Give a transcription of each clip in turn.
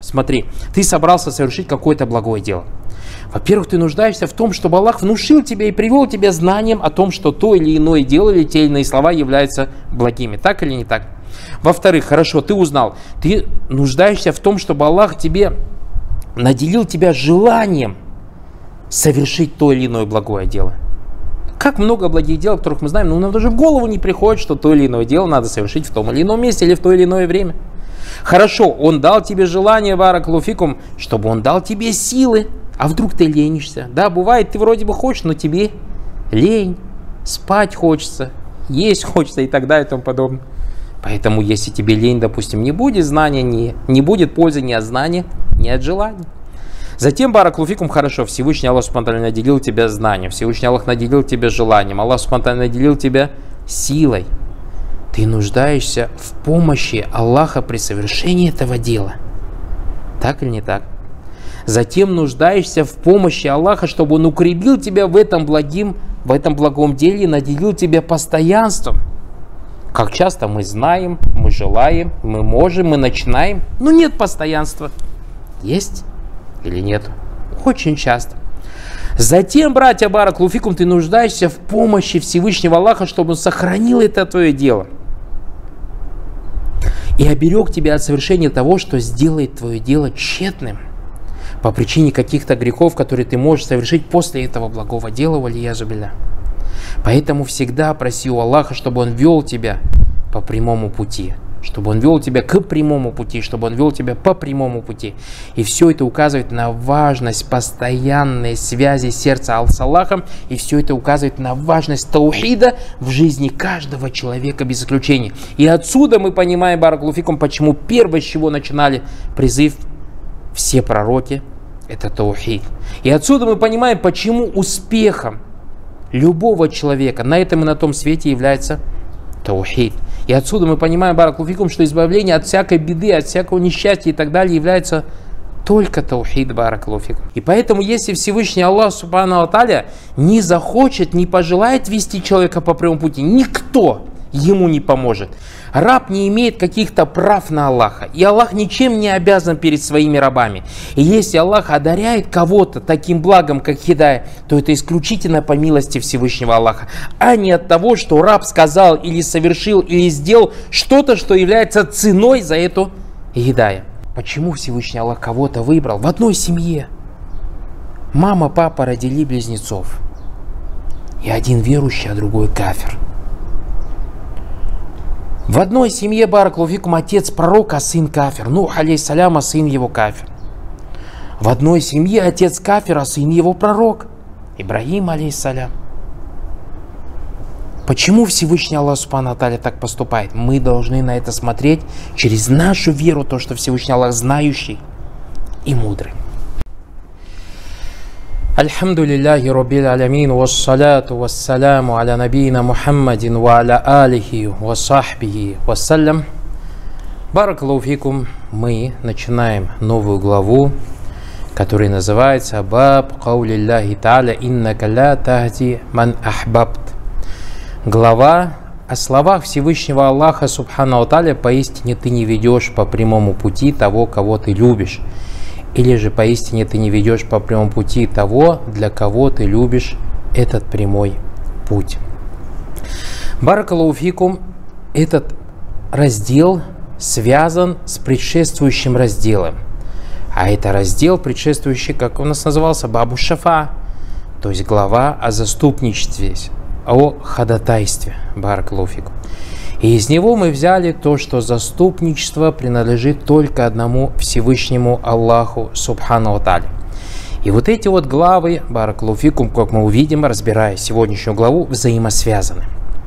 Смотри, ты собрался совершить какое-то благое дело. Во-первых, ты нуждаешься в том, чтобы Аллах внушил тебя и привел тебя знанием о том, что то или иное дело или те или иные слова являются благими. Так или не так? Во-вторых, хорошо, ты узнал. Ты нуждаешься в том, чтобы Аллах тебе наделил тебя желанием совершить то или иное благое дело. Как много благих дел, о которых мы знаем, но нам даже в голову не приходит, что то или иное дело надо совершить в том или ином месте или в то или иное время. Хорошо, Он дал тебе желание, баракаллаху фикум, чтобы Он дал тебе силы. А вдруг ты ленишься? Да, бывает, ты вроде бы хочешь, но тебе лень, спать хочется, есть хочется и так далее и тому подобное. Поэтому, если тебе лень, допустим, не будет знания, не будет пользы ни от знания, ни от желания. Затем, баракаллаху фикум, хорошо, Всевышний Аллах субхану ва тааля наделил тебя знанием, Всевышний Аллах наделил тебя желанием, Аллах субхану ва тааля наделил тебя силой. Ты нуждаешься в помощи Аллаха при совершении этого дела. Так или не так? Затем нуждаешься в помощи Аллаха, чтобы Он укрепил тебя в этом благом деле и наделил тебя постоянством. Как часто мы знаем, мы желаем, мы можем, мы начинаем, но нет постоянства. Есть или нет? Очень часто. Затем, братья, баракаллаху фикум, ты нуждаешься в помощи Всевышнего Аллаха, чтобы Он сохранил это твое дело и оберег тебя от совершения того, что сделает твое дело тщетным по причине каких-то грехов, которые ты можешь совершить после этого благого дела, валиязу билля. Поэтому всегда проси у Аллаха, чтобы Он вел тебя по прямому пути, чтобы Он вел тебя к прямому пути, чтобы Он вел тебя по прямому пути. И все это указывает на важность постоянной связи сердца с Аллахом, и все это указывает на важность таухида в жизни каждого человека без исключения. И отсюда мы понимаем, баракаллаху фикум, почему первое, с чего начинали призыв все пророки, это таухид. И отсюда мы понимаем, почему успехом любого человека на этом и на том свете является таухид. И отсюда мы понимаем, баракаллаху фикум, что избавление от всякой беды, от всякого несчастья и так далее является только таухид, баракаллаху фикум. И поэтому, если Всевышний Аллах субхану ва тааля не захочет, не пожелает вести человека по прямому пути, никто ему не поможет. Раб не имеет каких-то прав на Аллаха, и Аллах ничем не обязан перед своими рабами. И если Аллах одаряет кого-то таким благом, как хидая, то это исключительно по милости Всевышнего Аллаха, а не от того, что раб сказал или совершил, или сделал что-то, что является ценой за эту хидая. Почему Всевышний Аллах кого-то выбрал? В одной семье мама, папа родили близнецов, и один верующий, а другой кафир. В одной семье, баракаллаху фикум, отец пророк, а сын кафир. Нух, алейхиссалям, а сын его кафир. В одной семье отец кафир, а сын его пророк. Ибрагим, алейхиссалям. Почему Всевышний Аллах субхану ва тааля так поступает? Мы должны на это смотреть через нашу веру, то, что Всевышний Аллах знающий и мудрый. الحمد لله رب العالمين والصلاة والسلام على نبينا محمد وعلى آله وصحبه وسلم. Баракаллаху фикум. Мы начинаем новую главу, которая называется Баб Каулиллахи Тааля иннака ля тахди ман ахбабт. Глава о словах Всевышнего Аллаха субхану ва тааля: поистине ты не ведешь по прямому пути того, кого ты любишь. Или же поистине ты не ведешь по прямому пути того, для кого ты любишь этот прямой путь. Баракаллаху фикум. Этот раздел связан с предшествующим разделом. А это раздел, предшествующий, как у нас назывался, Бабу Шафа, то есть глава о заступничестве, о ходатайстве. Баракаллаху фикум. И из него мы взяли то, что заступничество принадлежит только одному Всевышнему Аллаху субхану ва тааля. И вот эти вот главы, баракаллаху фикум, как мы увидим, разбирая сегодняшнюю главу, взаимосвязаны.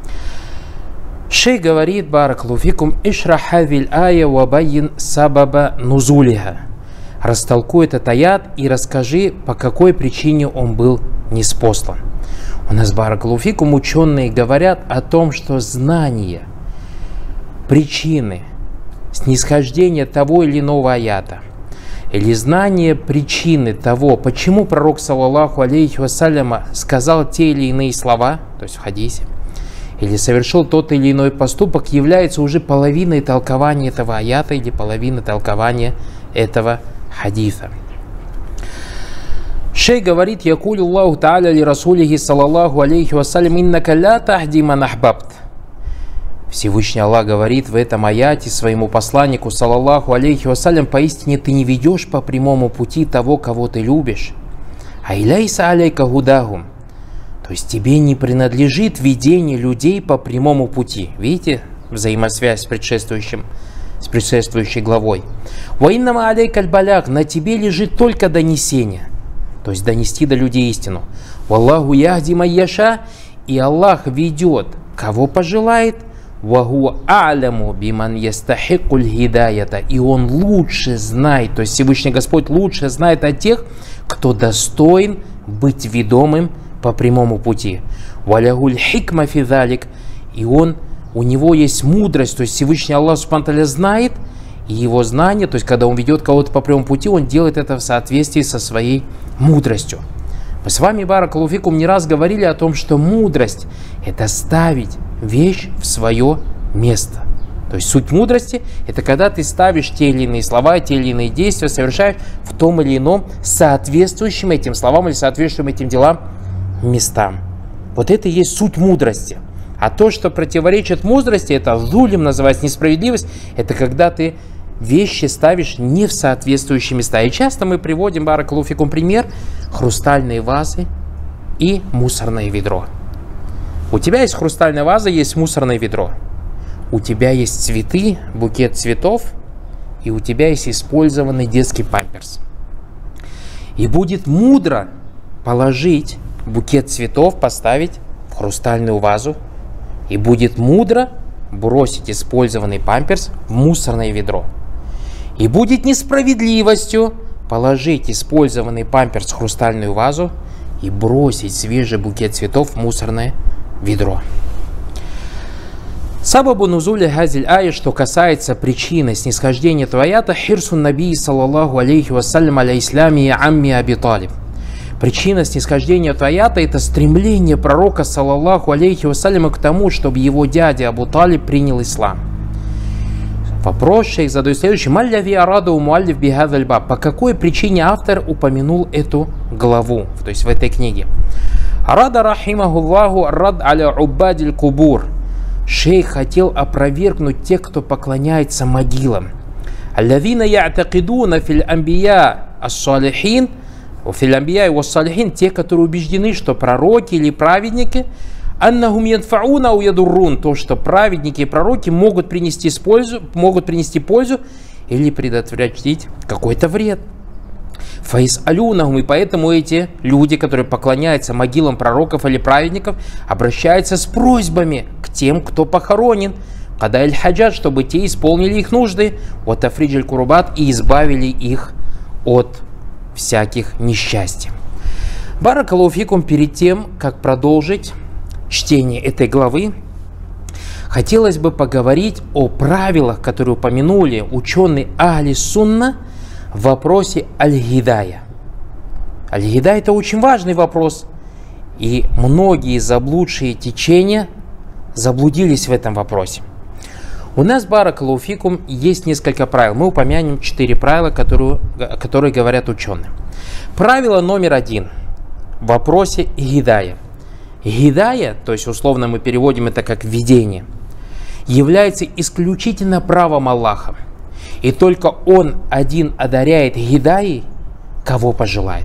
Шейх говорит, баракаллаху фикум: ишрахавиль ая ва байин сабаба нузулиха. Растолкуй этот аят и расскажи, по какой причине он был ниспослан. У нас, баракаллаху фикум, ученые говорят о том, что знание причины снисхождения того или иного аята, или знание причины того, почему пророк, саллаллаху алейхи вассаляма, сказал те или иные слова, то есть в хадисе, или совершил тот или иной поступок, является уже половиной толкования этого аята или половиной толкования этого хадиса. Шейх говорит: «Якулю Аллаху та'аля ли расулихи саллаллаху алейхи вассалям иннака ля тахди ман ахбабт». Всевышний Аллах говорит в этом аяте своему посланнику саллаллаху алейхи вассалям: «Поистине ты не ведешь по прямому пути того, кого ты любишь. Айляйса алейка гудахум». То есть тебе не принадлежит ведение людей по прямому пути. Видите взаимосвязь с предшествующей главой. «Ваиннама алейка аль-баляг», на тебе лежит только донесение. То есть донести до людей истину. «Валлаху яхди ман яша», и Аллах ведет, кого пожелает. «Ваху а'ляму биман ястахикуль хидаята», и Он лучше знает, то есть Всевышний Господь лучше знает о тех, кто достоин быть ведомым по прямому пути. «Валягуль хикма фи залик», и у него есть мудрость, то есть Всевышний Аллах субхану ва тааля знает, и его знание, то есть когда он ведет кого-то по прямому пути, он делает это в соответствии со своей мудростью. Мы с вами, баракаллаху фикум, не раз говорили о том, что мудрость – это ставить вещь в свое место. То есть суть мудрости – это когда ты ставишь те или иные слова, те или иные действия, совершаешь в том или ином соответствующим этим словам или соответствующим этим делам местам. Вот это и есть суть мудрости. А то, что противоречит мудрости, это зулим, называется несправедливость, это когда ты вещи ставишь не в соответствующие места. И часто мы приводим, баракаллаху фикум, пример: хрустальные вазы и мусорное ведро. У тебя есть хрустальная ваза, есть мусорное ведро. У тебя есть цветы, букет цветов, и у тебя есть использованный детский памперс. И будет мудро положить букет цветов, поставить в хрустальную вазу, и будет мудро бросить использованный памперс в мусорное ведро. И будет несправедливостью положить использованный памперс в хрустальную вазу и бросить свежий букет цветов в мусорное ведро. Сабабу нузуля хазиль ая, что касается причины снисхождения этого аята, хирсун наби саллаллаху алейхи вассалям аля ислами амми Аби Талиб. Причина снисхождения этого аята — это стремление пророка саллаллаху алейхи вассаляма к тому, чтобы его дядя Абу Талиб принял ислам. Вопрос шейх задает следующий: «Малляви араду муаллиф бихадаль баб». По какой причине автор упомянул эту главу, то есть в этой книге? Арада рахимахуллаху рад аля убадиль кубур. Шейх хотел опровергнуть тех, кто поклоняется могилам. Аллавина я'такидуна фил амбия ас-салихин, фил амбия и вас-салихин, те, которые убеждены, что пророки или праведники, аннахум янфауна у ядуррун, то, что праведники и пророки могут принести пользу или предотвратить какой-то вред. Фаис алюнахум, и поэтому эти люди, которые поклоняются могилам пророков или праведников, обращаются с просьбами к тем, кто похоронен, когда аль-хаджат, чтобы те исполнили их нужды, от африджель курубат, и избавили их от всяких несчастий. Баракаллаху фикум, перед тем, как продолжить чтение этой главы, хотелось бы поговорить о правилах, которые упомянули ученые Ахли Сунна в вопросе аль-гидая. Аль-гидая — это очень важный вопрос, и многие заблудшие течения заблудились в этом вопросе. У нас, баракаллаху фикум, есть несколько правил. Мы упомянем 4 правила, которые говорят ученые. Правило номер 1 в вопросе гидая. Гидая, то есть условно мы переводим это как видение, является исключительно правом Аллаха. И только Он один одаряет гидаей, кого пожелает.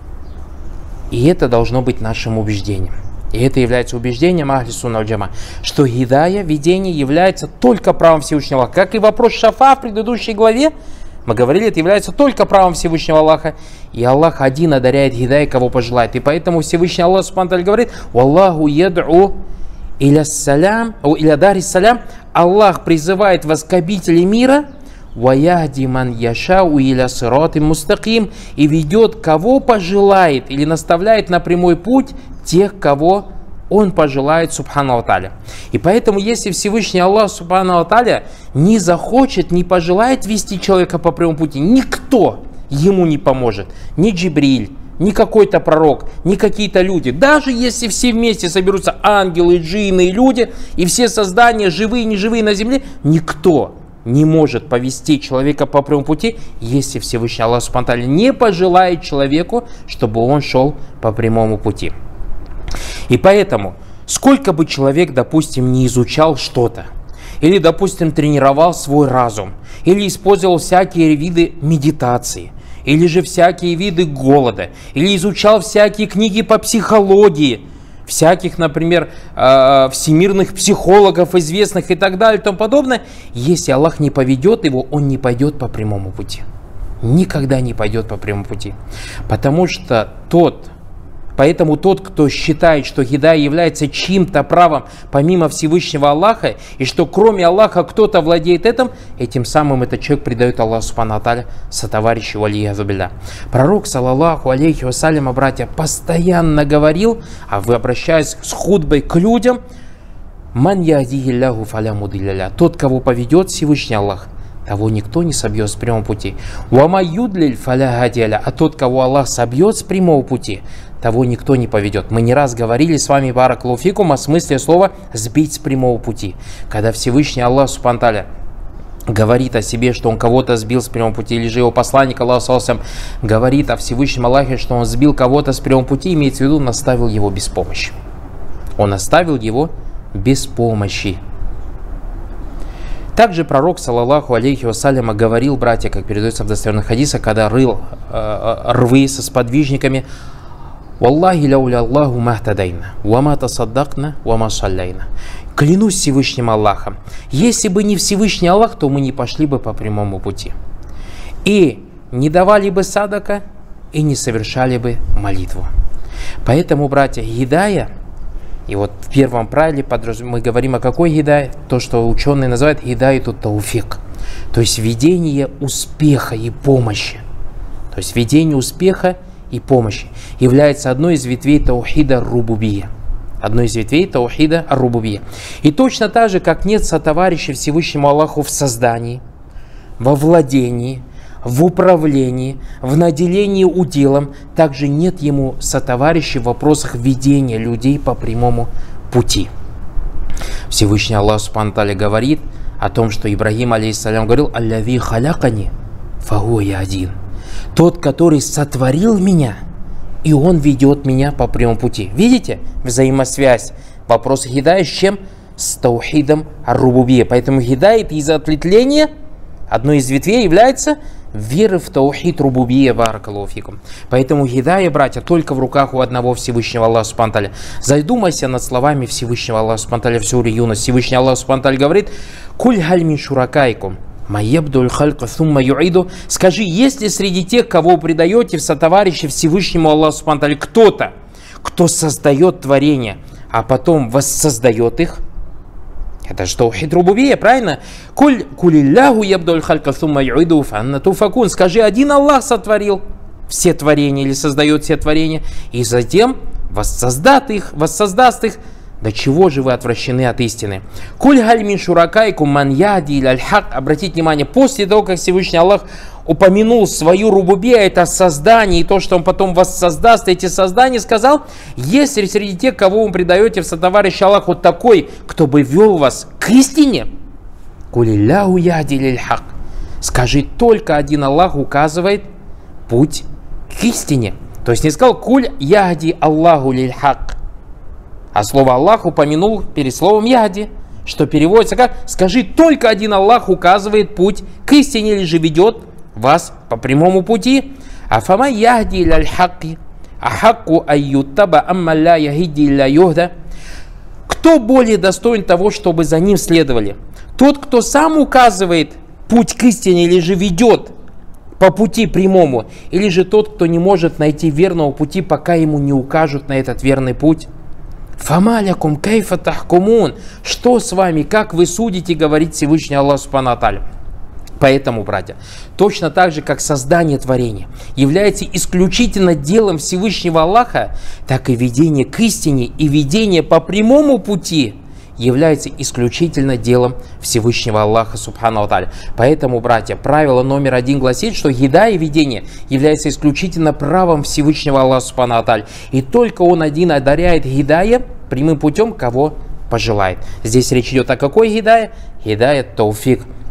И это должно быть нашим убеждением. И это является убеждением Ахли Сунна валь Джама, что гидая, видение, является только правом Всевышнего Аллаха. Как и вопрос шафа в предыдущей главе, мы говорили, это является только правом Всевышнего Аллаха. И Аллах один одаряет гидай, кого пожелает. И поэтому Всевышний Аллах субхану ва тааля говорит: «Валлаху яд'у иля салям, иля дари салям». Аллах призывает вас к обители мира, «Ваяхди ман яшау иля сирати мустаким», и ведет, кого пожелает, или наставляет на прямой путь тех, кого Он пожелает, субхану ва тааля. И поэтому, если Всевышний Аллах, субхану ва тааля, не захочет, не пожелает вести человека по прямому пути, никто ему не поможет. Ни Джибриль, ни какой-то пророк, ни какие-то люди. Даже если все вместе соберутся ангелы, джинны и люди, и все создания, живые и неживые на земле, никто не может повести человека по прямому пути, если Всевышний Аллах Субхану ва Тааля не пожелает человеку, чтобы он шел по прямому пути. И поэтому, сколько бы человек, допустим, не изучал что-то, или, допустим, тренировал свой разум, или использовал всякие виды медитации, или же всякие виды голода, или изучал всякие книги по психологии, всяких, например, всемирных психологов, известных и так далее и тому подобное, если Аллах не поведет его, он не пойдет по прямому пути. Никогда не пойдет по прямому пути. Поэтому тот, кто считает, что хидая является чьим-то правом помимо Всевышнего Аллаха, и что кроме Аллаха кто-то владеет этим самым этот человек предает Аллаху Субхану ва Тааля сотоварищу валийязу билля. Пророк, саллаллаху алейхи вассаляма, братья, постоянно говорил, обращаясь с хутбой к людям: «Ман яхдихиллаху фаля мудилля ля». Тот, кого поведет Всевышний Аллах, того никто не собьет с прямого пути. «Ва юдлиль фаля гадия ля». А тот, кого Аллах собьет с прямого пути, того никто не поведет. Мы не раз говорили с вами, баракаллаху фикум, о смысле слова «сбить с прямого пути». Когда Всевышний Аллах Субхану ва Тааля говорит о себе, что он кого-то сбил с прямого пути, или же его посланник Аллах говорит о Всевышнем Аллахе, что он сбил кого-то с прямого пути, имеется в виду, он оставил его без помощи. Он оставил его без помощи. Также пророк, саллаллаху алейхи вассаляма, говорил, братья, как передается в достоверных хадисах, когда рыл рвы со сподвижниками: «Валлахи лауля Аллаху махтадайна, вама тасаддакна, вама салляйна». Клянусь Всевышним Аллахом, если бы не Всевышний Аллах, то мы не пошли бы по прямому пути. И не давали бы садака, и не совершали бы молитву. Поэтому, братья, хидая, и вот в первом правиле мы говорим о какой хидая? То, что ученые называют хидаяту тауфик. То есть видение успеха и помощи. То есть видение успеха и помощи является одной из ветвей таухида рубубия. Одной из ветвей таухида рубубия. И точно так же, как нет сотоварища Всевышнему Аллаху в создании, во владении, в управлении, в наделении уделом, также нет ему сотоварищей в вопросах ведения людей по прямому пути. Всевышний Аллах Субхану ва Тааля говорит о том, что Ибрагим алейхиссалям говорил: «Аллави халякани фагуа яхдин». Тот, который сотворил меня, и он ведет меня по прямому пути. Видите взаимосвязь вопроса хидая с чем? С таухидом ар-рубубия. Поэтому хидая из ответвления, одной из ветвей является веры в таухид рубубия, баракаллаху фикум. Поэтому хидая, братья, только в руках у одного Всевышнего Аллаха Субхану ва Тааля. Задумайся над словами Всевышнего Аллаха Субхану ва Тааля в суре Юнус. Всевышний Аллах Субхану ва Тааля говорит: «Куль халь мин шуракайкум майябдуль халька сумма юиду». Скажи, есть ли среди тех, кого вы предаете в сотоварищи Всевышнему Аллаху Субхану ва Тааля, кто-то, кто создает творение, а потом воссоздает их? Это же таухид рубубия, правильно? Кулилляху ябдуль халька сумма юиду фанна туфакун. Скажи, один Аллах сотворил все творения или создает все творения, и затем воссоздаст их. До чего же вы отвращены от истины? Куль халь мин шуракайкум ман яди иль аль-хак. Обратите внимание, после того, как Всевышний Аллах упомянул свою рубубия, это создание, и то, что он потом воссоздаст эти создания, сказал: есть ли среди тех, кого вы предаете в сотоварищ Аллаху, такой, кто бы вел вас к истине? Кулилляху яди иль аль-хак. Скажи, только один Аллах указывает путь к истине. То есть не сказал куль яди Аллаху иль аль-хак, а слово Аллах упомянул перед словом яди, что переводится как: скажи, только один Аллах указывает путь к истине, или же ведет вас по прямому пути. Афама яхди иль аль-хакки ахакку айюттаба амма ля яхиди илля юхда. Кто более достоин того, чтобы за ним следовали? Тот, кто сам указывает путь к истине, или же ведет по пути прямому, или же тот, кто не может найти верного пути, пока ему не укажут на этот верный путь? Фамалякум кайфа тахкумун. Что с вами, как вы судите, говорит Всевышний Аллах Субхану ва Тааля. Поэтому, братья, точно так же, как создание творения является исключительно делом Всевышнего Аллаха, так и ведение к истине и ведение по прямому пути является исключительно делом Всевышнего Аллаха Субхану ва Тааля. Поэтому, братья, правило номер 1 гласит, что хидая, ведение, является исключительно правом Всевышнего Аллаха Субхану ва Тааля. И только Он один одаряет хидая прямым путем, кого пожелает. Здесь речь идет о какой хидая? Хидая тауфик.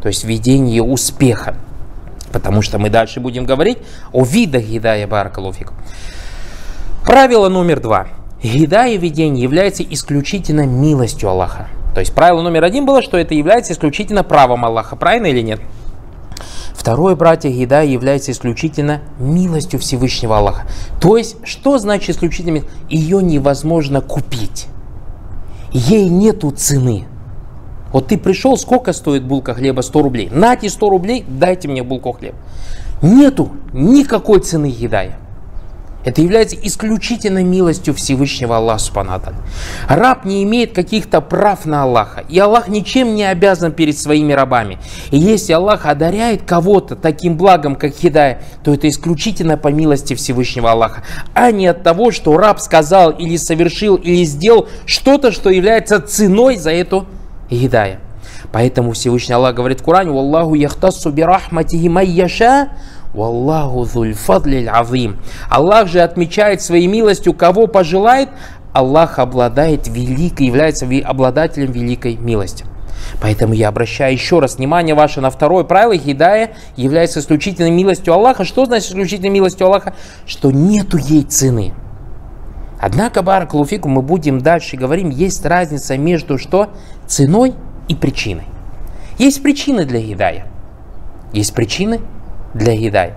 то есть видение успеха. Потому что мы дальше будем говорить о видах гидая, баракаллаху фикум. Правило номер 2. Гидая видение является исключительно милостью Аллаха. То есть правило номер 1 было, что это является исключительно правом Аллаха. Правильно или нет? Второе, братья, гидая является исключительно милостью Всевышнего Аллаха. То есть, что значит исключительно милость? Ее невозможно купить. Ей нету цены. Вот ты пришел, сколько стоит булка хлеба? 100 рублей. Нате 100 рублей, дайте мне булку хлеба. Нету никакой цены гидая. Это является исключительно милостью Всевышнего Аллаха субхану ва тааля. Раб не имеет каких-то прав на Аллаха. И Аллах ничем не обязан перед своими рабами. И если Аллах одаряет кого-то таким благом, как гидая, то это исключительно по милости Всевышнего Аллаха. А не от того, что раб сказал или совершил, или сделал что-то, что является ценой за эту гидая. Поэтому Всевышний Аллах говорит в Коране: «Валлаху яхтассу бирахматихи май яша». Валлаху зуль фадлиль азим. Аллах же отмечает своей милостью, кого пожелает. Аллах обладает великой, является обладателем великой милости. Поэтому я обращаю еще раз внимание ваше на второе правило. Гидая является исключительной милостью Аллаха. Что значит исключительной милостью Аллаха? Что нету ей цены. Однако, баракаллаху фикум, мы будем дальше говорим, есть разница между что? Ценой и причиной. Есть причины для гидая. Есть причины для гидая.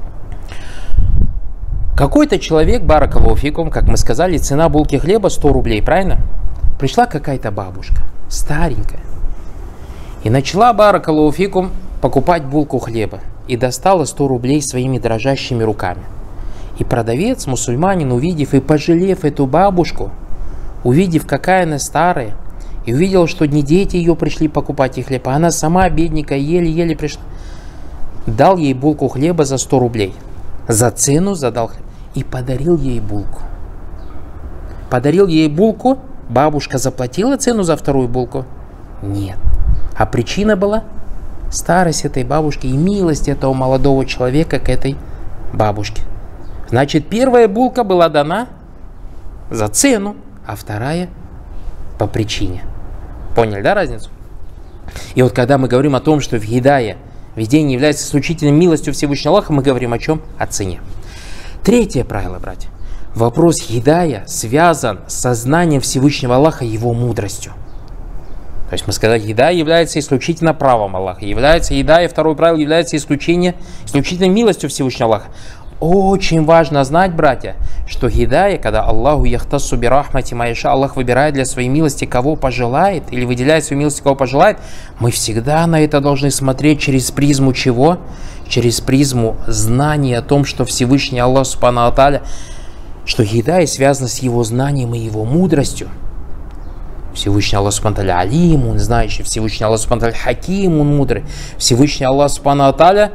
Какой-то человек, баракаллаху фикум, как мы сказали, цена булки хлеба 100 рублей, правильно? Пришла какая-то бабушка, старенькая, и начала, баракаллаху фикум, покупать булку хлеба. И достала 100 рублей своими дрожащими руками. И продавец, мусульманин, увидев и пожалев эту бабушку, увидев, какая она старая, и увидел, что не дети ее пришли покупать ей хлеб, а она сама бедненькая, еле-еле пришла, дал ей булку хлеба за 100 рублей. За цену задал хлеб. И подарил ей булку. Подарил ей булку. Бабушка заплатила цену за вторую булку? Нет. А причина была старость этой бабушки и милость этого молодого человека к этой бабушке. Значит, первая булка была дана за цену, а вторая по причине. Поняли, да, разницу? И вот когда мы говорим о том, что в гидае видение является исключительной милостью Всевышнего Аллаха, мы говорим о чем? О цене. Третье правило, братья. Вопрос гидая связан с сознанием Всевышнего Аллаха и его мудростью. То есть мы сказали, гидая является исключительно правом Аллаха. Является гидая, второе правило, является исключительной милостью Всевышнего Аллаха. Очень важно знать, братья, что гидая, когда Аллаху яхтассу бирахмати майша, Аллах выбирает для своей милости, кого пожелает, или выделяет своей милости, кого пожелает, мы всегда на это должны смотреть через призму чего? Через призму знания о том, что Всевышний Аллах субхану ва тааля, что гидая связана с его знанием и его мудростью. Всевышний Аллах субхану ва тааля алим, он знающий, Всевышний Аллах субхану ва тааля хаким, он мудрый, Всевышний Аллах субхану ва тааля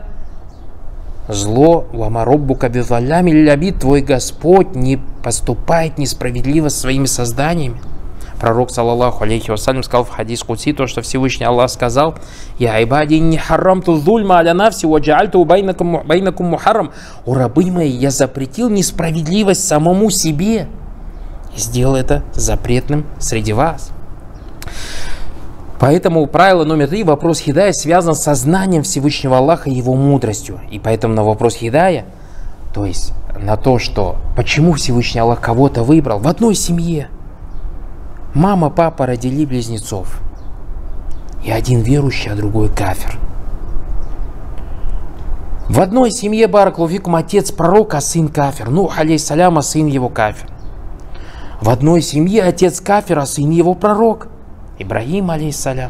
зло, вамароббука бизаллями лябид, твой Господь не поступает несправедливо с своими созданиями. Пророк, саллаллаху алейхи вассалям, сказал в хадис кудси то, что Всевышний Аллах сказал: «Я айбади не харрамту зульма аля нафси ва джаальту байнакум мухаррам». О рабы мои, я запретил несправедливость самому себе и сделал это запретным среди вас. Поэтому правило номер 3, вопрос гидая связан со знанием Всевышнего Аллаха и его мудростью. И поэтому на вопрос гидая, то есть на то, что почему Всевышний Аллах кого-то выбрал в одной семье. Мама, папа родили близнецов. И один верующий, а другой кафир. В одной семье, баракаллаху фикум, отец пророк, а сын кафир. Нух алейхиссалям, а сын его кафир. В одной семье отец кафир, а сын его пророк. Ибрагим алейхиссалям.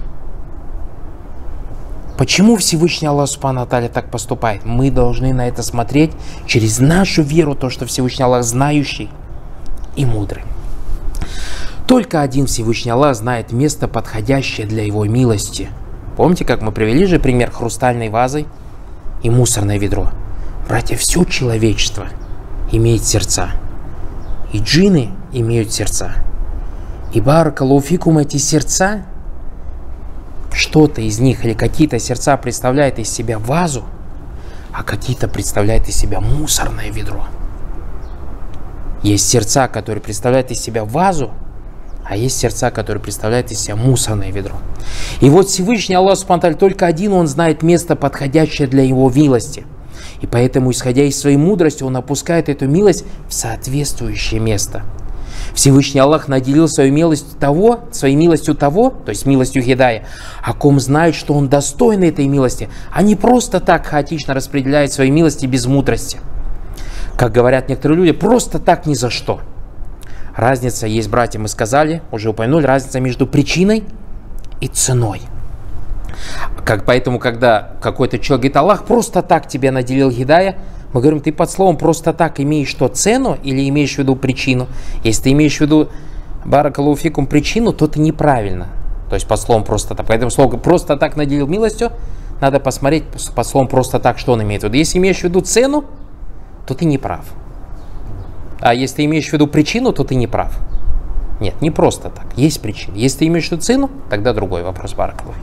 Почему Всевышний Аллах субхану ва тааля так поступает? Мы должны на это смотреть через нашу веру, то, что Всевышний Аллах знающий и мудрый. Только один Всевышний Аллах знает место, подходящее для его милости. Помните, как мы привели же пример хрустальной вазой и мусорное ведро? Братья, все человечество имеет сердца. И джинны имеют сердца. И баракаллаху фикум, эти сердца, что-то из них или какие-то сердца представляют из себя вазу, а какие-то представляют из себя мусорное ведро. Есть сердца, которые представляют из себя вазу, а есть сердца, которые представляют из себя мусорное ведро. И вот Всевышний Аллах Субхану ва Тааля, только один Он знает место, подходящее для Его милости. И поэтому, исходя из своей мудрости, Он опускает эту милость в соответствующее место. Всевышний Аллах наделил своей милостью того, то есть милостью Хидая, о ком знает, что он достоин этой милости, а не просто так хаотично распределяет свои милости без мудрости. Как говорят некоторые люди, просто так ни за что. Разница есть, братья, мы сказали, уже упомянули, разница между причиной и ценой. Поэтому, когда какой-то человек говорит, Аллах просто так тебя наделил Хидая, мы говорим, ты под словом просто так имеешь что, цену или имеешь в виду причину? Если ты имеешь в виду баракаллаху фикум причину, то ты неправильно. То есть под словом просто так. Поэтому слово просто так наделил милостью, надо посмотреть под словом просто так, что он имеет в виду. Если имеешь в виду цену, то ты не прав. А если ты имеешь в виду причину, то ты не прав. Нет, не просто так. Есть причина. Если ты имеешь в виду цену, тогда другой вопрос, баракаллаху.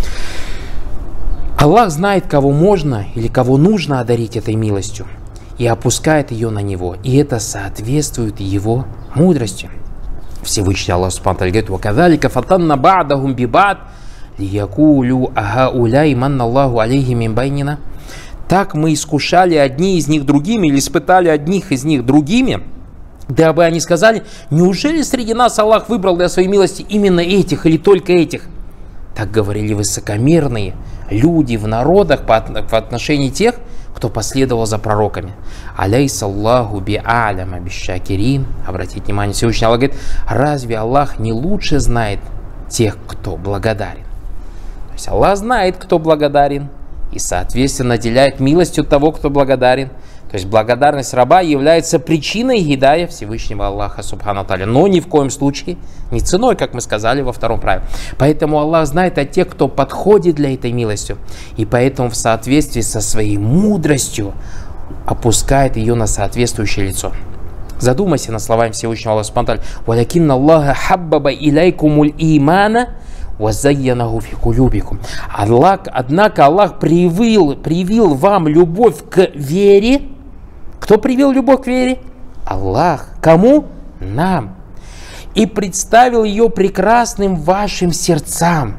Аллах знает, кого можно или кого нужно одарить этой милостью и опускает ее на него. И это соответствует его мудрости. Всевышний Аллах Субхану ва Тааля говорит: «Вакадалика фатанна ба'дахум биба'д лиякулю ахауляй манналлаху алейхи мин байнина». Так мы искушали одни из них другими или испытали одних из них другими, дабы они сказали: неужели среди нас Аллах выбрал для своей милости именно этих или только этих? Так говорили высокомерные люди в народах по отношению тех, кто последовал за пророками. Аляйсаллаху би'аляма бишшакирин. Обратите внимание, Всевышний Аллах говорит: разве Аллах не лучше знает тех, кто благодарен? То есть Аллах знает, кто благодарен, и, соответственно, наделяет милостью того, кто благодарен. То есть благодарность раба является причиной гидая Всевышнего Аллаха Субхану ва Тааля, но ни в коем случае не ценой, как мы сказали во втором правиле. Поэтому Аллах знает о тех, кто подходит для этой милости, и поэтому в соответствии со своей мудростью опускает ее на соответствующее лицо. Задумайся над словами Всевышнего Аллаха Субхану ва Тааля: «Валякинна Аллаха хаббаба иляйкумуль имана вазайянаху фи кулюбикум». Однако Аллах привил вам любовь к вере. Кто привил любовь к вере? Аллах. Кому? Нам. И представил ее прекрасным вашим сердцам.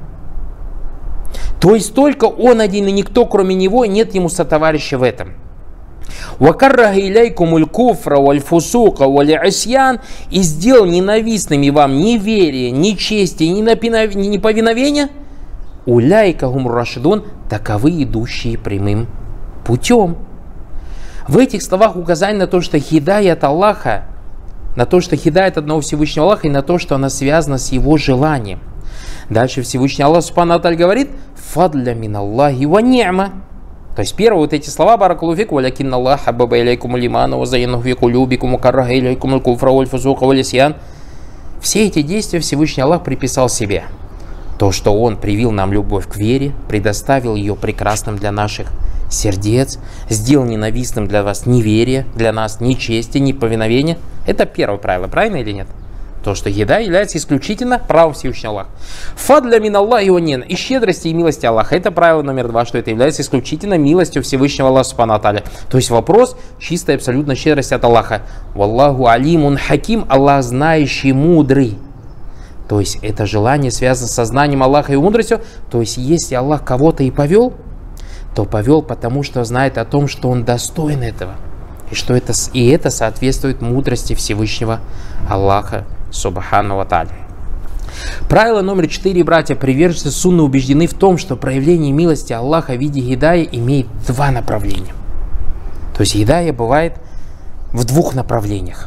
То есть только Он один и никто, кроме Него, нет Ему сотоварища в этом. «Вакарраха иляйкумуль куфра валь фусука валь асьян», и сделал ненавистными вам неверие, нечестие, неповиновение. «Уляйка гум рашидун», таковы идущие прямым путем. В этих словах указание на то, что хидая от Аллаха, на то, что хидая от одного Всевышнего Аллаха, и на то, что она связана с его желанием. Дальше Всевышний Аллах Субхану ва Тааля говорит: «Фадля мин Аллахи ва ни'ма». То есть первые вот эти слова, баракаллаху фик, «Валякинна Аллах хаббаба иляйкумуль имана ва зайянаху фи кулюбикум ва карраха иляйкумуль куфра валь фусука валь исьян». Все эти действия Всевышний Аллах приписал себе. То, что Он привил нам любовь к вере, предоставил ее прекрасным для наших сердец, сделал ненавистным для вас неверие, для нас нечестие, неповиновение. Это первое правило, правильно или нет? То, что еда является исключительно правом Всевышнего Аллаха. Фадля мин Аллахи ва нин, и щедрости и милости Аллаха. Это правило номер 2, что это является исключительно милостью Всевышнего Аллаха Субхану ва Тааля. То есть вопрос чистой абсолютно щедрости от Аллаха. Валлаху алимун хаким, Аллах знающий, мудрый. То есть это желание связано со знанием Аллаха и мудростью. То есть если Аллах кого-то и повел, то повел потому, что знает о том, что он достоин этого. И это соответствует мудрости Всевышнего Аллаха Субхану ва Тааля. Правило номер 4, братья. Приверженцы сунны убеждены в том, что проявление милости Аллаха в виде гидая имеет два направления. То есть гидая бывает в двух направлениях.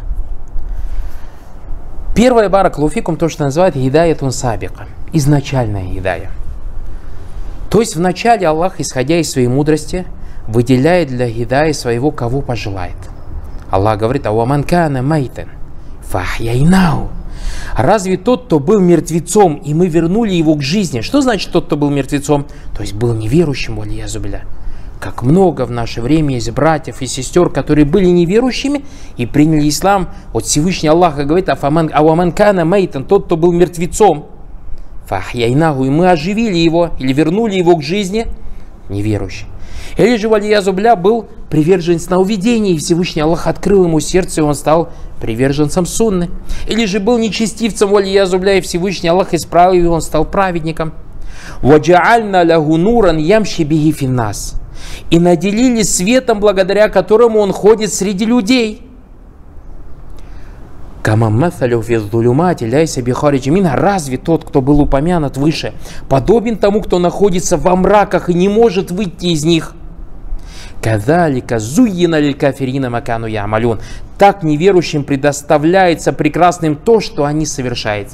Первое, баракаллаху фикум, то, что называют гидаятун сабика, изначальная гидая. То есть вначале Аллах, исходя из своей мудрости, выделяет для гидая своего, кого пожелает. Аллах говорит: «Ауаман кана майтан фахьяйнау». Разве тот, кто был мертвецом, и мы вернули его к жизни? Что значит тот, кто был мертвецом? То есть был неверующим, валиязу билля. Как много в наше время есть братьев и сестер, которые были неверующими и приняли ислам. Вот Всевышний Аллах говорит: «Ауаман кана майтан», тот, кто был мертвецом, фахьяйнаху, и мы оживили его или вернули его к жизни, неверующий. Или же, валиязубля, был привержен сновидений, и Всевышний Аллах открыл ему сердце, и он стал приверженцем сунны. Или же был нечестивцем, валиязубля, и Всевышний Аллах исправил его, и он стал праведником. «Ваджаальна лаху нуран ямши биги финнас». И наделили светом, благодаря которому он ходит среди людей. Разве тот, кто был упомянут выше, подобен тому, кто находится во мраках и не может выйти из них? Так неверующим предоставляется прекрасным то, что они совершают.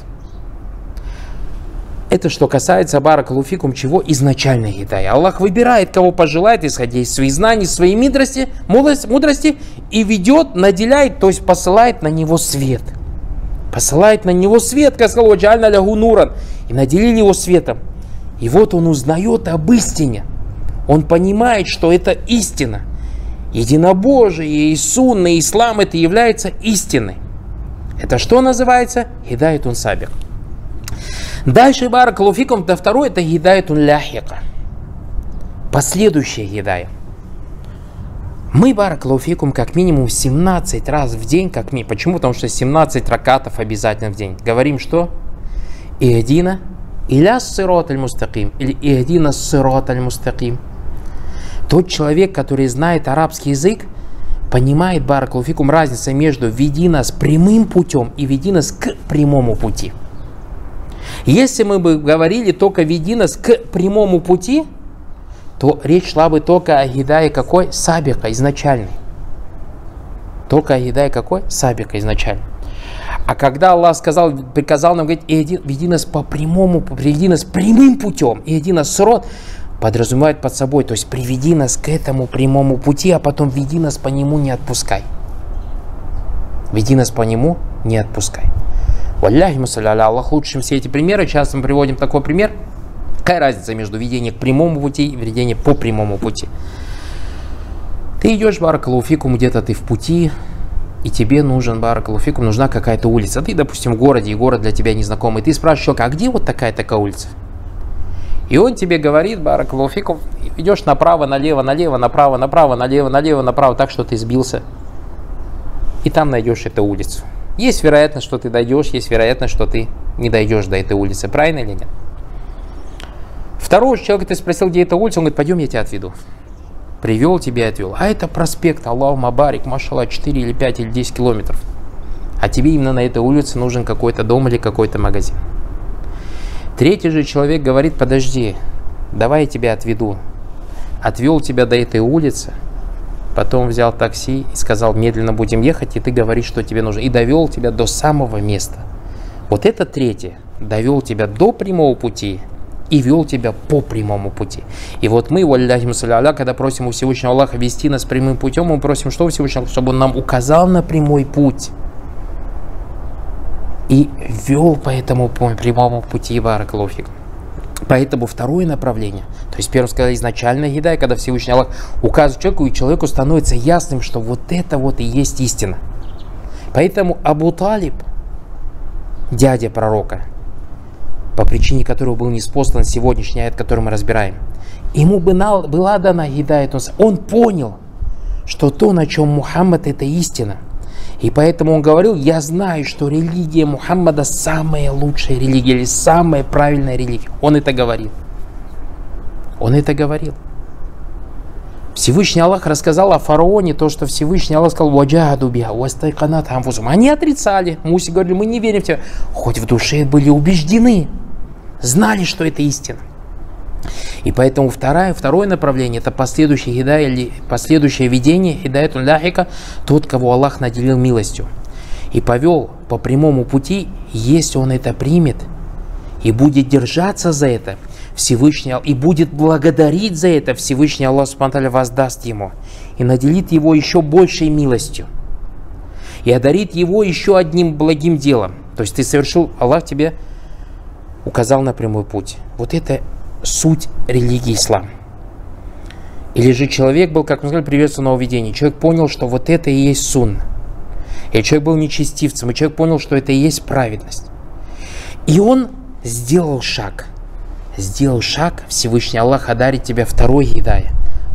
Это что касается, баракаллаху фикум, чего? Изначальной гидая. Аллах выбирает, кого пожелает, исходя из своих знаний, своей мудрости, и ведет, наделяет, то есть посылает на него свет. Посылает на него свет, как сказал, «Ваджаальна лаху нуран», и наделили его светом. И вот он узнает об истине. Он понимает, что это истина. Единобожие, и сунна, и ислам, это является истиной. Это что называется? Хидаятун сабик. Дальше, баракаллаху фикум, второе, это гидаятун ляхика. Последующая гидая. Мы, баракаллаху фикум, как минимум 17 раз в день, почему? Потому что 17 ракатов обязательно в день. Говорим, что? Ихдина иля ссират аль-мустаким, или ихдина ссират аль-мустаким. Тот человек, который знает арабский язык, понимает, баракаллаху фикум, разницу между «веди нас прямым путем» и «веди нас к прямому пути». Если мы бы говорили только «веди нас к прямому пути», то речь шла бы только о гидае какой? Сабика, изначальной. Только о гидае какой? Сабика, изначальной. А когда Аллах приказал нам говорить, веди нас по прямому, приведи нас прямым путем, и веди нас сирот, подразумевает под собой, то есть приведи нас к этому прямому пути, а потом веди нас по нему, не отпускай. Веди нас по нему, не отпускай. Валляхи мусалля, Аллах лучше, чем все эти примеры. Часто мы приводим такой пример. Какая разница между ведением к прямому пути и ведением по прямому пути? Ты идешь, баракаллаху фикум, где-то ты в пути, и тебе нужен, баракаллаху фикум, нужна какая-то улица. Ты, допустим, в городе, и город для тебя незнакомый. Ты спрашиваешь человека, а где вот такая улица? И он тебе говорит, баракаллаху фикум, идешь направо, налево, направо, налево, направо, так что ты сбился. И там найдешь эту улицу. Есть вероятность, что ты дойдешь, есть вероятность, что ты не дойдешь до этой улицы. Правильно или нет? Второго человека ты спросил, где эта улица, он говорит, пойдем, я тебя отведу. Привел тебя и отвел. А это проспект, Аллаху мабарик, машаллах, 4 или 5 или 10 километров. А тебе именно на этой улице нужен какой-то дом или какой-то магазин. Третий же человек говорит, подожди, давай я тебя отведу. Отвел тебя до этой улицы, потом взял такси и сказал, медленно будем ехать, и ты говоришь, что тебе нужно. И довел тебя до самого места. Вот это третье. Довел тебя до прямого пути и вел тебя по прямому пути. И вот мы, валляхи мусалля, когда просим у Всевышнего Аллаха вести нас прямым путем, мы просим, что у Всевышнего, чтобы он нам указал на прямой путь. И вел по этому прямому пути, баракаллаху фикум. Поэтому второе направление, то есть первым сказали изначально гидая, когда Всевышний Аллах указывает человеку, и человеку становится ясным, что вот это вот и есть истина. Поэтому Абу Талиб, дядя пророка, по причине которого был ниспослан сегодняшний аят, который мы разбираем, ему была дана гидая, он понял, что то, на чем Мухаммад, это истина. И поэтому он говорил, я знаю, что религия Мухаммада самая лучшая религия, или самая правильная религия. Он это говорил. Он это говорил. Всевышний Аллах рассказал о фараоне, то, что Всевышний Аллах сказал, «Ваджаду биха, вастайканат анфусухум». Они отрицали. Муси говорили, мы не верим в тебя. Хоть в душе были убеждены, знали, что это истина. И поэтому второе направление, это последующее гидая, или последующее видение, хидаятун ляхика, тот, кого Аллах наделил милостью и повел по прямому пути, если он это примет и будет держаться за это, Всевышний, и будет благодарить за это, Всевышний Аллах субхану ва тааля воздаст ему и наделит его еще большей милостью и одарит его еще одним благим делом. То есть ты совершил, Аллах тебе указал на прямой путь. Вот это суть религии ислам. Или же человек был, как мы сказали, приветственного видения. Человек понял, что вот это и есть сунна. И человек был нечестивцем, и человек понял, что это и есть праведность. И он сделал шаг. Сделал шаг, Всевышний Аллах одарит тебя второй гидая.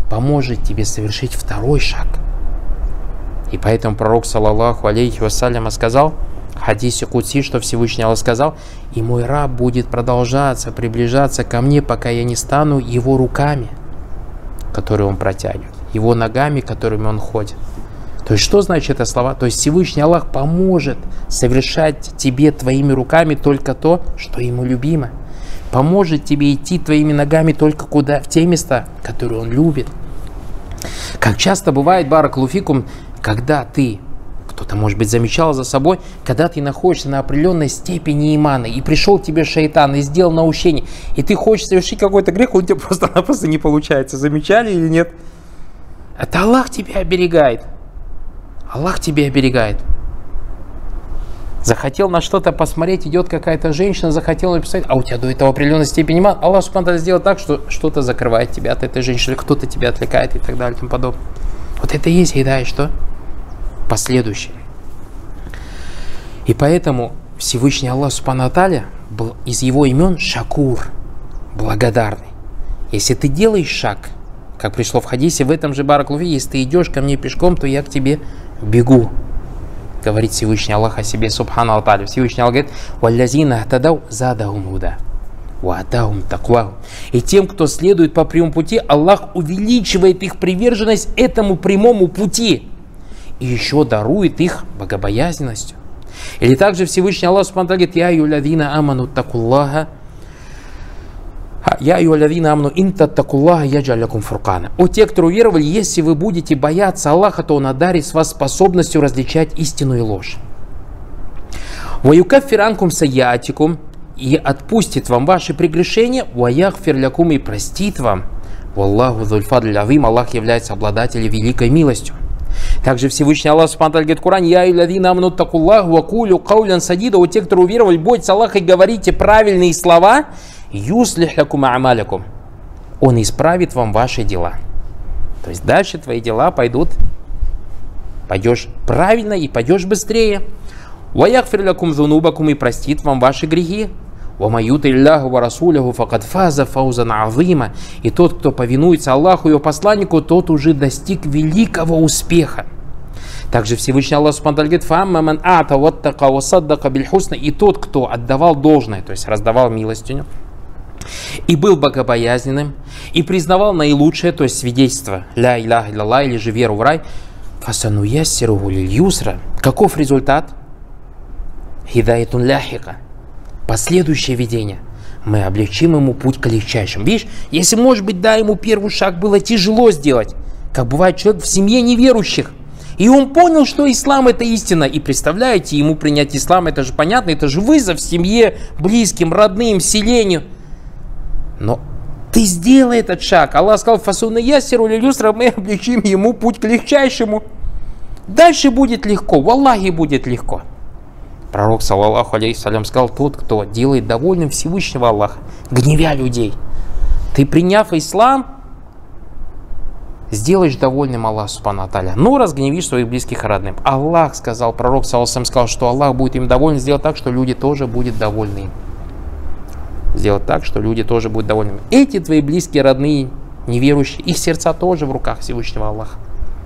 поможет тебе совершить второй шаг. И поэтому пророк, саллаллаху алейхи вассаляма, сказал в хадисе кудси, что Всевышний Аллах сказал: «И мой раб будет продолжаться, приближаться ко мне, пока я не стану его руками, которые он протягивает, его ногами, которыми он ходит». То есть, что значит это слова? То есть, Всевышний Аллах поможет совершать тебе твоими руками только то, что ему любимо. Поможет тебе идти твоими ногами только куда? В те места, которые он любит. Как часто бывает, баракалуфикум, когда ты, кто-то, может быть, замечал за собой, когда ты находишься на определенной степени имана, и пришел к тебе шайтан, и сделал наущение, и ты хочешь совершить какой-то грех, он у тебя просто-напросто не получается. Замечали или нет? Это Аллах тебя оберегает. Аллах тебя оберегает. Захотел на что-то посмотреть, идет какая-то женщина, захотел написать, а у тебя до этого определенной степени иман. Аллах субхану сделал так, что что-то закрывает тебя от этой женщины, кто-то тебя отвлекает и так далее и тому подобное. Вот это и есть еда, и что? Последующее. И поэтому Всевышний Аллах субхану тааля был из его имен Шакур, благодарный. Если ты делаешь шаг, как пришло в хадисе, в этом же баракалуфи, если ты идешь ко мне пешком, то я к тебе бегу. Говорит Всевышний Аллах о себе субхану тааля. Всевышний Аллах говорит: «Валлазина ахтадау задахум худа, ва атахум такваху». И тем, кто следует по прямому пути, Аллах увеличивает их приверженность этому прямому пути. И еще дарует их богобоязненностью. Или также Всевышний Аллах субхану тааля говорит: «Я юлядина аману такуллаха». «Я юлядина аману инта такуллаха яджалякум фуркана». О те, кто уверовали, если вы будете бояться Аллаха, то Он одарит вас способностью различать истину и ложь. «Ва юкаффир анкум сайятикум», и отпустит вам ваши прегрешения, «ва яхфир лякум», и простит вам. «Валлаху зуль фадль азим», Аллах является обладателем великой милостью. Также Всевышний Аллах субхану тааля говорит в Коране: «Я юлядина аману такуллаха ва кулю каулян садида». О те, кто уверовали, бойтесь Аллаха и говорите правильные слова, «Юслих лякум а'малякум», Он исправит вам ваши дела. То есть дальше твои дела пойдешь правильно и пойдешь быстрее. «Ва яхфир лякум зунубакум», и простит вам ваши грехи. «Ва ман юти Аллаха ва расуляху факад фаза фаузан азима». И тот, кто повинуется Аллаху и его посланнику, тот уже достиг великого успеха. Также Всевышний Аллах субхану тааля говорит: «Фамма ман а'та ваттака ва саддака биль хусна». И тот, кто отдавал должное, то есть раздавал милостыню, и был богобоязненным, и признавал наилучшее, то есть свидетельство «Ля иляха илlallah», или же веру в рай, «Фасануяссируху лиль юсра». Каков результат? «Хидаятун ляхика». Последующее видение. Мы облегчим ему путь к легчайшему. Видишь, если, может быть, да, ему первый шаг было тяжело сделать, как бывает человек в семье неверующих, и он понял, что ислам — это истина. И представляете, ему принять ислам — это же понятно, это же вызов семье, близким, родным, селению. Но ты сделай этот шаг. Аллах сказал: «Фасуна яссиру лиль юсра», мы облегчим ему путь к легчайшему. Дальше будет легко, в Аллахе будет легко. Пророк, саллаллаху алейхи вассалям, сказал: тот, кто делает довольным Всевышнего Аллаха, гневя людей. Ты, приняв ислам, сделаешь довольным Аллах субхану тааля, но разгневишь своих близких и родных. Аллах сказал, пророк, саллаллаху алейхи вассалям, сказал, что Аллах будет им доволен, сделать так, что люди тоже будут довольны им. Сделать так, что люди тоже будут довольны. Эти твои близкие, родные, неверующие, их сердца тоже в руках Всевышнего Аллаха.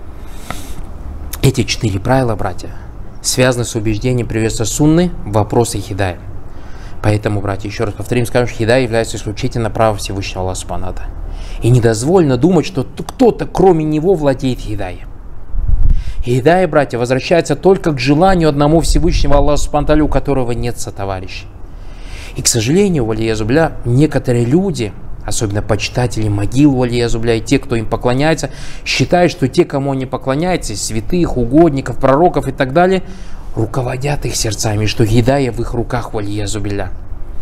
Эти 4 правила, братья, связаны с убеждением приверженца сунны в вопросе хидая. Поэтому, братья, еще раз повторим, скажем, что хидая является исключительно правом Всевышнего Аллаха субхану тааля. И недозволено думать, что кто-то кроме него владеет хидая. Хидая, братья, возвращается только к желанию одному Всевышнего Аллаха субхану тааля, у которого нет сотоварищей. И, к сожалению, валиязубля, некоторые люди, особенно почитатели могил, валиязубля, и те, кто им поклоняется, считают, что те, кому они поклоняются, святых, угодников, пророков и так далее, руководят их сердцами, что хидая в их руках, валиязубля.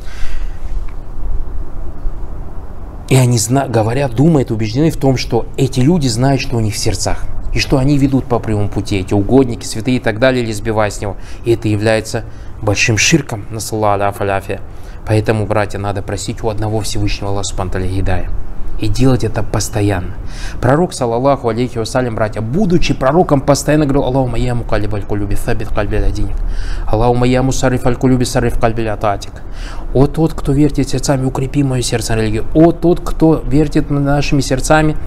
И они говорят, думают, убеждены в том, что эти люди знают, что у них в сердцах, и что они ведут по прямому пути, эти угодники, святые и так далее, или сбивая с него. И это является большим ширком, насаллаллаху аляфия. Поэтому, братья, надо просить у одного Всевышнего Аллаха субхану тааля хидая. И делать это постоянно. Пророк, саллаллаху алейхи вассалям, братья, будучи пророком, постоянно говорил: «Аллахумма я мукаллибаль кулюби, саббит кальби аля диник. Аллахумма я мусарриф аль кулюби, сарриф кальби аля таатик». О тот, кто вертит сердцами, укрепи мое сердце на религию. О тот, кто вертит нашими сердцами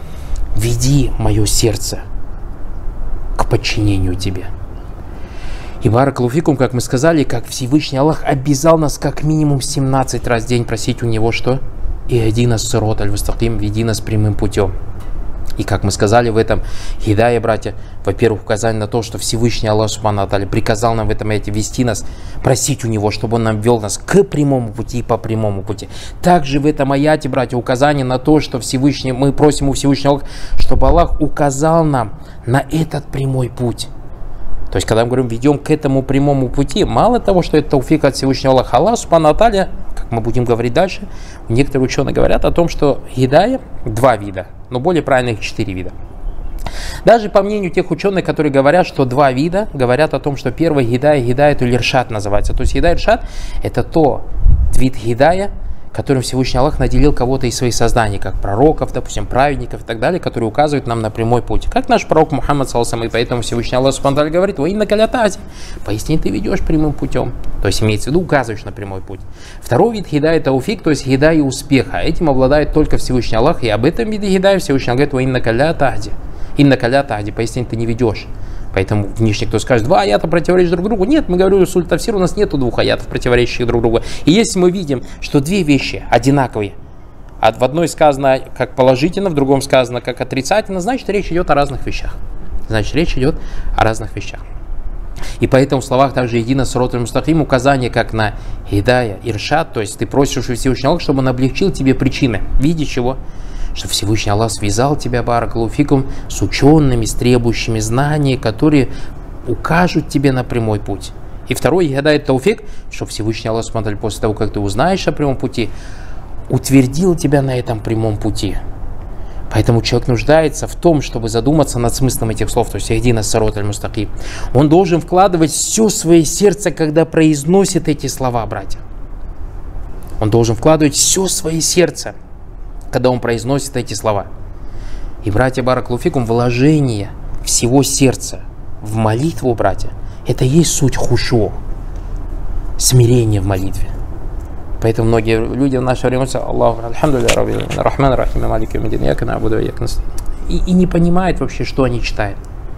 веди мое сердце к подчинению тебе. И баракаллаху фикум, как мы сказали, как Всевышний Аллах обязал нас как минимум 17 раз в день просить у Него что? И один ас-сирот аль-мустаким, веди нас прямым путем. И как мы сказали в этом хидая, братья, во-первых, указание на то, что Всевышний Аллах Субхану ва Тааля приказал нам в этом аяте вести нас, просить у Него, чтобы Он нам вел нас к прямому пути и по прямому пути. Также в этом аяте, братья, указание на то, что Всевышний, мы просим у Всевышнего Аллаха, чтобы Аллах указал нам на этот прямой путь. То есть, когда мы говорим, ведем к этому прямому пути, мало того, что это тауфик от Всевышнего Аллаха, Аллах Субхану ва Тааля, как мы будем говорить дальше, некоторые ученые говорят о том, что хидая два вида, но более правильно их 4 вида. Даже по мнению тех ученых, которые говорят, что 2 вида, говорят о том, что первый хидая, хидая-туль иршад называется. То есть хидая иршад это то вид хидая, которым Всевышний Аллах наделил кого-то из своих созданий, как пророков, допустим, праведников и так далее, которые указывают нам на прямой путь. Как наш пророк Мухаммад, саллаллаху, и поэтому Всевышний Аллах Субхану ва Тааля говорит: «Ва иннака ля тахди», поясни, ты ведешь прямым путем. То есть имеется в виду, указываешь на прямой путь. Второй вид хидая тауфик, то есть хидая успеха. Этим обладает только Всевышний Аллах, и об этом виде хидая Всевышний Аллах говорит: «Ва иннака ля тахди». Иннака ля тахди, поясни, ты не ведешь. Поэтому внешне кто скажет, 2 аята противоречат друг другу. Нет, мы говорим, в Тафсир у нас нету 2 аятов, противоречащих друг другу. И если мы видим, что 2 вещи одинаковые, а в одной сказано как положительно, в другом сказано как отрицательно, значит речь идет о разных вещах. И поэтому в словах также едино сирот аль-мустаким указание как на хидая, иршад, то есть ты просишь у Всевышнего Аллаха, чтобы он облегчил тебе причины. В виде чего? Что Всевышний Аллах связал тебя, баракаллаху фикум, с учеными, с требующими знаний, которые укажут тебе на прямой путь. И второй хидая тауфик, что Всевышний Аллах смотрит после того, как ты узнаешь о прямом пути, утвердил тебя на этом прямом пути. Поэтому человек нуждается в том, чтобы задуматься над смыслом этих слов, то есть ихдина сирот аль-мустаким. Он должен вкладывать все свое сердце, когда произносит эти слова, братья. Он должен вкладывать все свое сердце, когда он произносит эти слова. И, братья, баракаллаху фикум, вложение всего сердца в молитву, братья, это и есть суть хушу, смирение в молитве. Поэтому многие люди в наше время Аллаху альхамдулилля раббил рахман рахим малик йаумиддин ияка на'буду ва ияка наста'ин, и не понимают вообще, что они читают.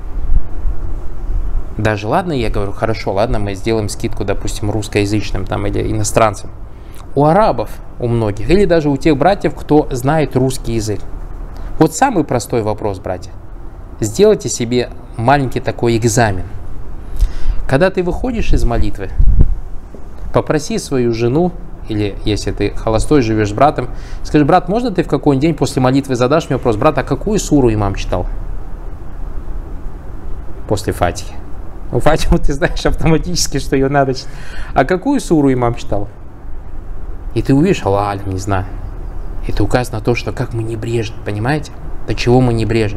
Даже ладно, я говорю, хорошо, ладно, мы сделаем скидку, допустим, русскоязычным там или иностранцам. У арабов, у многих, или даже у тех братьев, кто знает русский язык. Вот самый простой вопрос, братья. Сделайте себе маленький такой экзамен. Когда ты выходишь из молитвы, попроси свою жену, или если ты холостой, живешь с братом, скажи: брат, можно ты в какой-нибудь день после молитвы задашь мне вопрос: брат, а какую суру имам читал после Фатихи? У Фатиху ты знаешь автоматически, что ее надо читать. А какую суру имам читал? И ты увидишь, Аллах, не знаю. Это указано на то, что как мы небрежны, понимаете? До чего мы небрежны.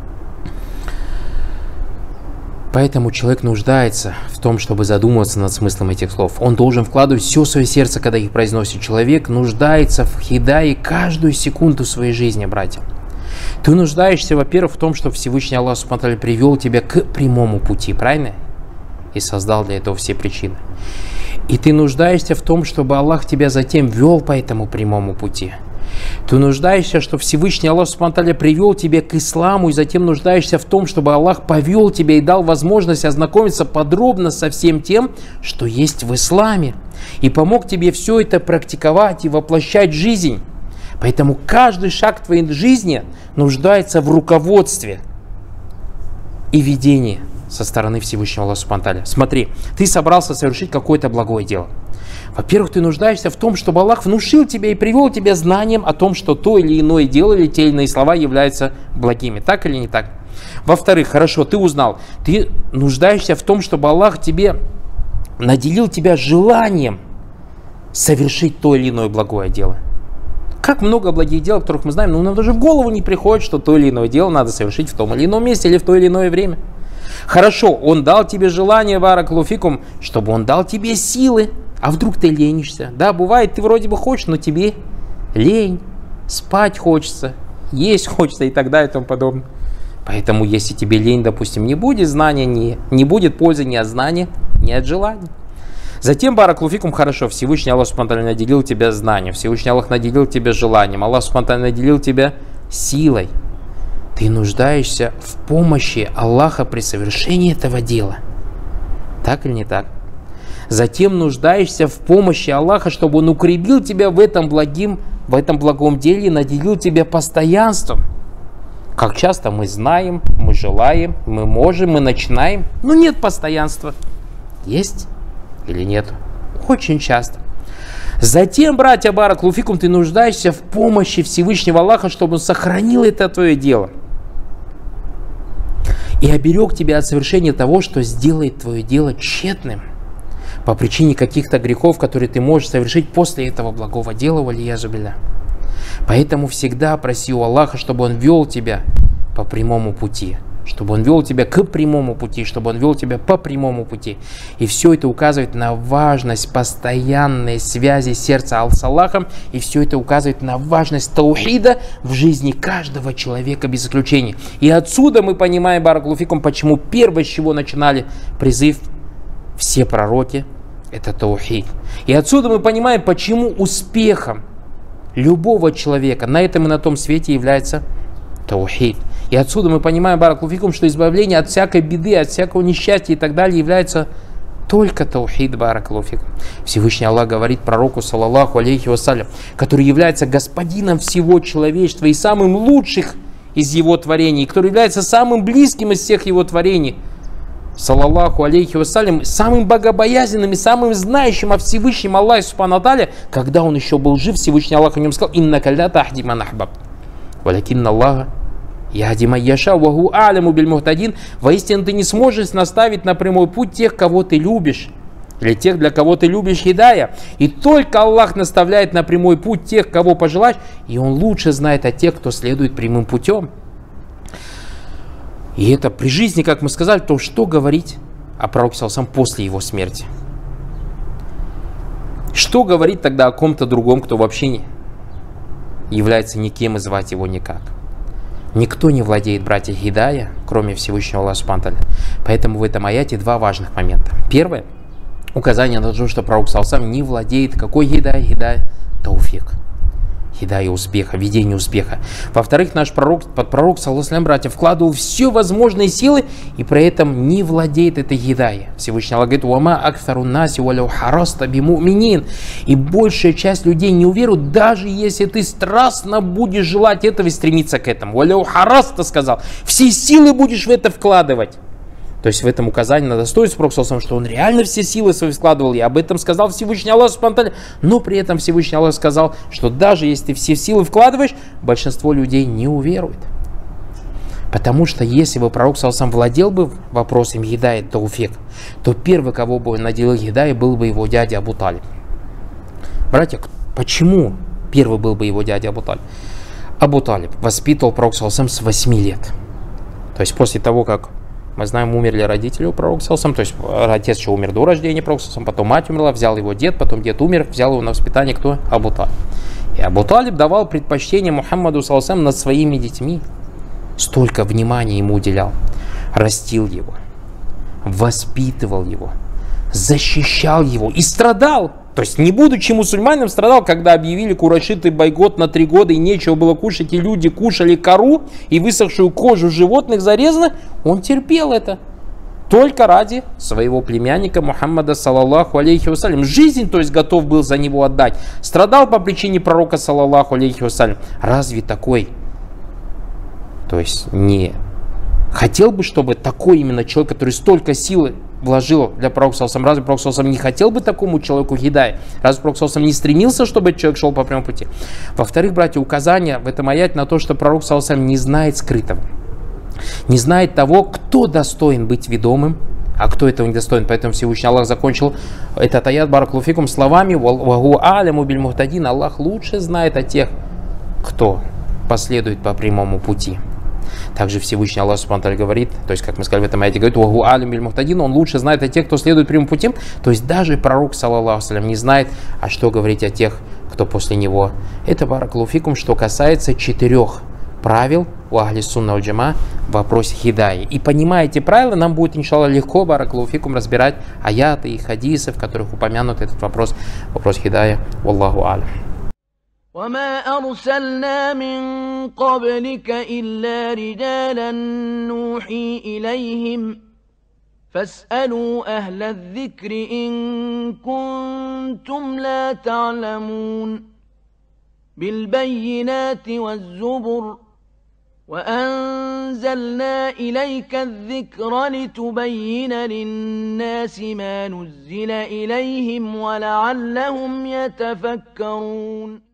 Поэтому человек нуждается в том, чтобы задумываться над смыслом этих слов. Он должен вкладывать все свое сердце, когда их произносит. Человек нуждается в хидае каждую секунду своей жизни, братья. Ты нуждаешься, во-первых, в том, что Всевышний Аллах Субхану ва Тааля привел тебя к прямому пути, правильно? И создал для этого все причины. И ты нуждаешься в том, чтобы Аллах тебя затем вел по этому прямому пути. Ты нуждаешься, что Всевышний Аллах Субхану ва Тааля привел тебя к исламу, и затем нуждаешься в том, чтобы Аллах повел тебя и дал возможность ознакомиться подробно со всем тем, что есть в исламе, и помог тебе все это практиковать и воплощать в жизнь. Поэтому каждый шаг твоей жизни нуждается в руководстве и ведении со стороны Всевышнего Аллаха Субхану ва Тааля. Смотри, ты собрался совершить какое-то благое дело. Во-первых, ты нуждаешься в том, чтобы Аллах внушил тебя и привел тебя знанием о том, что то или иное дело или те или иные слова являются благими. Так или не так? Во-вторых, хорошо, ты узнал. Ты нуждаешься в том, чтобы Аллах тебе наделил тебя желанием совершить то или иное благое дело. Как много благих дел, о которых мы знаем, но нам даже в голову не приходит, что то или иное дело надо совершить в том или ином месте или в то или иное время. Хорошо, Он дал тебе желание, баракаллаху фикум, чтобы Он дал тебе силы. А вдруг ты ленишься? Да, бывает, ты вроде бы хочешь, но тебе лень, спать хочется, есть хочется и так далее и тому подобное. Поэтому, если тебе лень, допустим, не будет знания, не будет пользы ни от знания, ни от желания. Затем, баракаллаху фикум, хорошо, Всевышний Аллах Субхану ва Тааля наделил тебя знанием, Всевышний Аллах наделил тебя желанием, Аллах Субхану ва Тааля наделил тебя силой. ты нуждаешься в помощи Аллаха при совершении этого дела. Так или не так? Затем нуждаешься в помощи Аллаха, чтобы Он укрепил тебя в этом благом деле и наделил тебя постоянством. Как часто мы знаем, мы желаем, мы можем, мы начинаем, но нет постоянства. Есть или нет? Очень часто. Затем, братья баракаллаху фикум, ты нуждаешься в помощи Всевышнего Аллаха, чтобы Он сохранил это твое дело и оберег тебя от совершения того, что сделает твое дело тщетным по причине каких-то грехов, которые ты можешь совершить после этого благого дела, валиязу билля. Поэтому всегда проси у Аллаха, чтобы Он вел тебя по прямому пути, чтобы Он вел тебя к прямому пути, чтобы Он вел тебя по прямому пути. И все это указывает на важность постоянной связи сердца с Аллахом, и все это указывает на важность таухида в жизни каждого человека без исключения. И отсюда мы понимаем, баракаллаху фикум, почему первое, с чего начинали призыв все пророки, это таухид. И отсюда мы понимаем, почему успехом любого человека на этом и на том свете является таухид. И отсюда мы понимаем, баракаллаху фикум, что избавление от всякой беды, от всякого несчастья и так далее является только таухид, баракаллаху фикум. Всевышний Аллах говорит пророку, саллаллаху алейхи вассалям, который является господином всего человечества и самым лучших из его творений, который является самым близким из всех его творений, саллаллаху алейхи вассалям, самым богобоязненным и самым знающим о Всевышнем Аллахе субхану тааля, когда он еще был жив, Всевышний Аллах о нем сказал: «Иннака ля тахди ман ахбаб, валякинна Аллаха яхди ман яша, ва гуа а'ляму биль мухтадин». Воистину ты не сможешь наставить на прямой путь тех, кого ты любишь, или тех, для кого ты любишь хидая. И только Аллах наставляет на прямой путь тех, кого пожелаешь, и Он лучше знает о тех, кто следует прямым путем. И это при жизни, как мы сказали, то что говорить о пророке саллаллаху после его смерти? Что говорить тогда о ком-то другом, кто вообще не является никем и звать его никак? Никто не владеет, братья, хидая, кроме Всевышнего Аллаха субхану тааля. Поэтому в этом аяте два важных момента. Первое — указание на то, что пророк саллаллаху не владеет какой хидая? Хидая тауфик. Хидая успеха, видение успеха. Во-вторых, наш пророк, саллаллаху, братья, вкладывал все возможные силы и при этом не владеет этой хидая. Всевышний Аллах говорит: «Вама акфару наси валяу хараста биму'минин». И большая часть людей не уверуют, даже если ты страстно будешь желать этого и стремиться к этому. Валяу хараста сказал, все силы будешь в это вкладывать. То есть в этом указании на достоинство пророка саллаллаху, что он реально все силы свои складывал, и об этом сказал Всевышний Аллах субхану тааля. Но при этом Всевышний Аллах сказал, что даже если ты все силы вкладываешь, большинство людей не уверует. Потому что если бы пророк саллаллаху владел бы вопросом хидая тауфик, то первый, кого бы он наделил хидая, был бы его дядя Абу Талиб. Братья, почему первый был бы его дядя Абу Талиб? Абу Талиб воспитывал пророка саллаллаху с 8 лет. То есть после того, как мы знаем, умерли родители у пророка саллаллаху, то есть отец еще умер до рождения пророка саллаллаху, потом мать умерла, взял его дед, потом дед умер, взял его на воспитание кто? Абу Талиб. И Абу Талиб давал предпочтение Мухаммаду саллаллаху над своими детьми. Столько внимания ему уделял. Растил его, воспитывал его, защищал его и страдал. То есть, не будучи мусульманином, страдал, когда объявили курайшиты бойкот на 3 года и нечего было кушать, и люди кушали кору и высохшую кожу животных зарезанных, он терпел это. Только ради своего племянника Мухаммада, саллаллаху алейхи вассалям. Жизнь, то есть, готов был за него отдать. Страдал по причине пророка, саллаллаху алейхи вассалям. Разве такой, то есть, не хотел бы, чтобы такой именно человек, который столько силы вложил для пророка саллаллаху, разве пророк саллаллаху не хотел бы такому человеку хидая? Разве пророк саллаллаху не стремился, чтобы этот человек шел по прямому пути? Во-вторых, братья, указание в этом аяте на то, что пророк саллаллаху не знает скрытого, не знает того, кто достоин быть ведомым, а кто этого не достоин. Поэтому Всевышний Аллах закончил этот аят, баракаллаху фикум, словами: «Ва гуа а'ляму биль мухтадин». Аллах лучше знает о тех, кто последует по прямому пути. Также Всевышний Аллах субхану тааля говорит, то есть, как мы сказали в этом аяте, говорит: «Ва гуа а'ляму биль мухтадин», он лучше знает о тех, кто следует прямым путем. То есть даже пророк, саллаллаху алейхи, не знает, а что говорить о тех, кто после него. Это, баракаллаху фикум, что касается 4 правил у ахли сунна валь джама в вопросе хидаи. И понимая эти правила, нам будет, иншаллах, легко, баракаллаху фикум, разбирать аяты и хадисы, в которых упомянут этот вопрос хидая. Валлаху алям. وما أرسلنا من قبلك إلا رجالا نوحي إليهم فاسألوا أهل الذكر إن كنتم لا تعلمون بالبينات والزبر وأنزلنا إليك الذكر لتبين للناس ما نزل إليهم ولعلهم يتفكرون